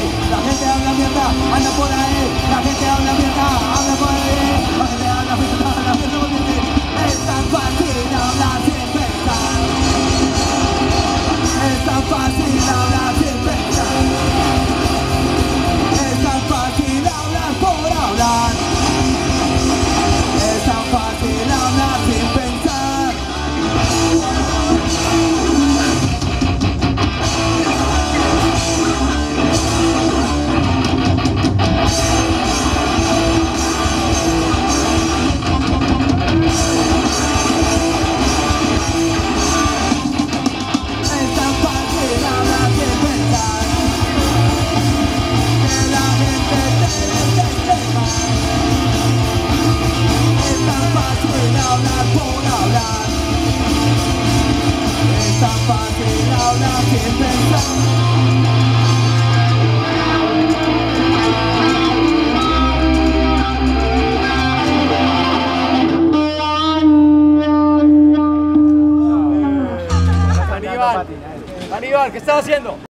la gente habla mierda, anda por ahí, la gente habla mierda, habla por ahí, la gente habla mierda, la gente por ahí. Es tan fácil hablar sin pensar, es tan fácil hablar sin pensar, es tan fácil hablar por hablar, es tan fácil hablar sin pensar. Hablar por hablar, es tan fácil hablar sin pensar. Aníbal, ¿qué estás haciendo?